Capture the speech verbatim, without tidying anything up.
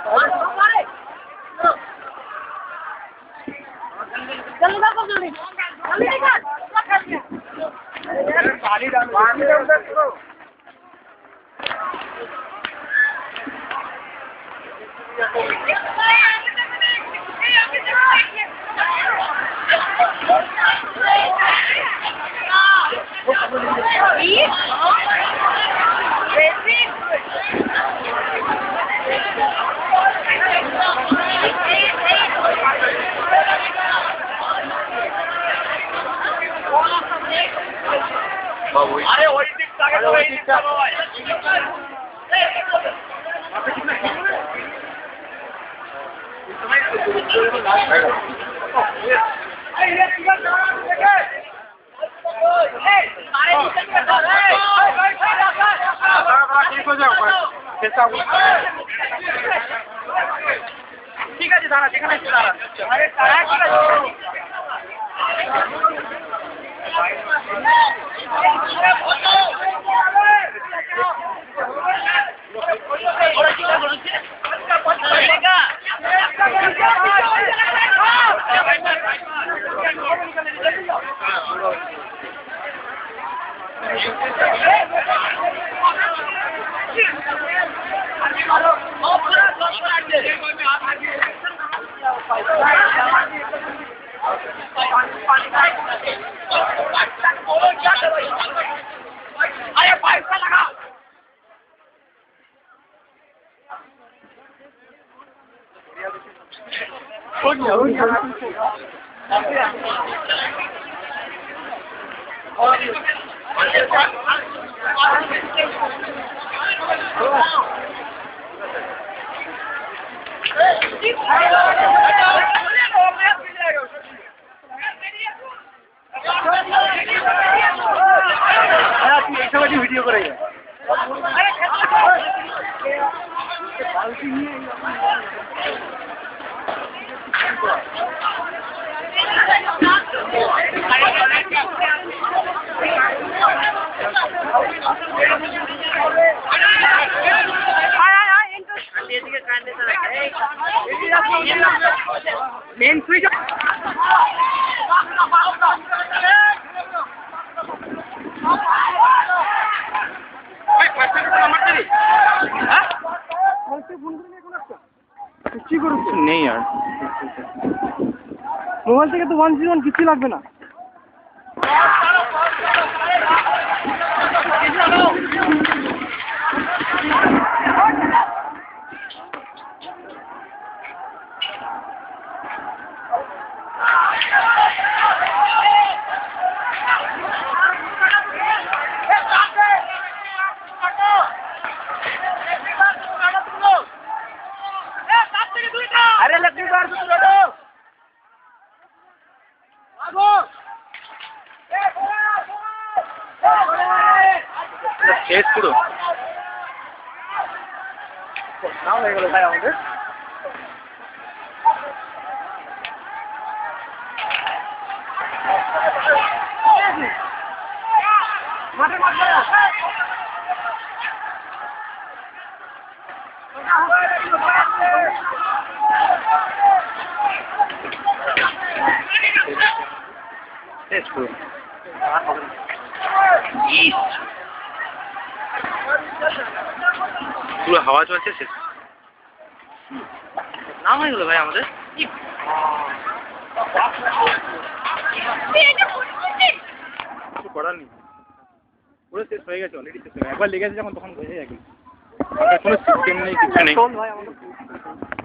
अरे वही दिख ताकि तो वही दिख चलो भाई ঠিক আছে দাঁড়া যেখানে আছে দাঁড়া আরে তারা ঠিক আছে अरे पैसा लगा हो गया हो गया वीडियो करेगा मेन स्विच नहीं यार मोबाइल থেকে তো वन जीरो वन কিছু লাগবে না अरे लकड़ी बार तो छोड़ो भागो ए बोला बोला शेष পুরো নাও হয়ে গেল ভাই আমাদের মাঠে মাঠে That's cool. পুরো হাওয়া চলছে শেষ নাম হয়ে গেল ভাই আমাদের কিছু করার নেই পুরো শেষ হয়ে গেছে অলরেডি শেষ হয়ে একবার লেগেছে যখন তখন বোঝা যায় কোনো সিস্টেম নেই কিছু নেই